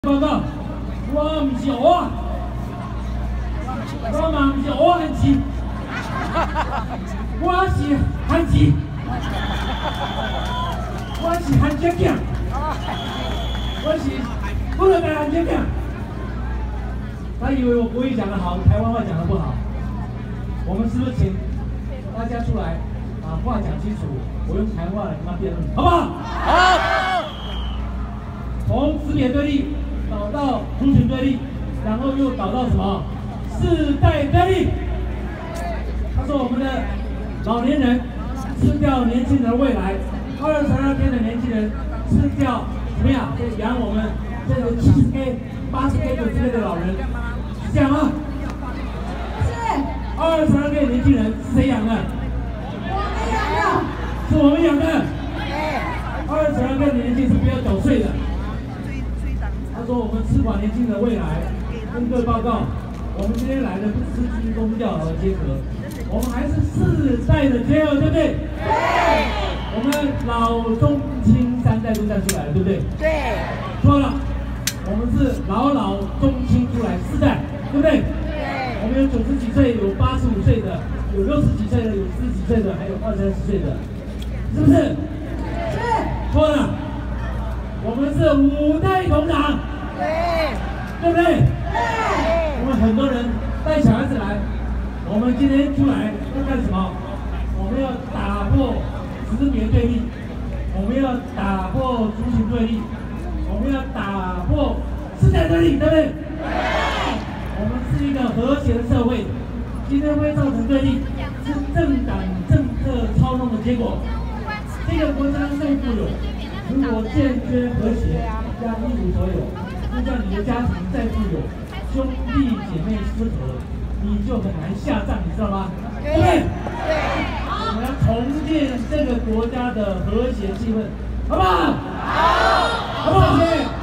报告，我唔是蚵仔，我嘛唔是蚵仔汉子，我是汉子，我是汉姐囝，我是不能的汉姐囝。他以为我国语讲得好，台湾话讲得不好。我们是不是请大家出来把话讲清楚？我用台湾话来跟他辩论，好不好？好。从识别对立导到族群对立，然后又导到什么？世代对立。他说我们的老年人吃掉年轻人的未来，22天的年轻人吃掉怎么样？养我们这个70K、80K、90K 的老人，是这样吗？是。22K 的年轻人是谁养的？我们养的。是我们养的。22K 的年轻人是不要缴税的。他说我们吃饱年轻人的未来，跟各位报告，我们今天来的不只是军公教和结合，我们还是世代的结合，对不对？对。我们老中青3代都站出来了，对不对？对。错了，我们是老中青出来4代，对不对？对。我们有90几岁，有85岁的，有60几岁的，有40几岁的，还有20、30岁的，是不是？是。错了，我们是5代同堂。对不对？对。我们很多人带小孩子来，我们今天出来要干什么？我们要打破识别对立，我们要打破族群对立，我们要打破世代对立，对不对？对。我们是一个和谐的社会，今天会造成对立，是政党政策操弄的结果。这个国家最富有，如果欠缺和谐，将一无所有。就像你的家庭再富有，兄弟姐妹失和，你就很难下葬，你知道吗？对不对？对。我们要重建这个国家的和谐气氛，好不好？好。好不好？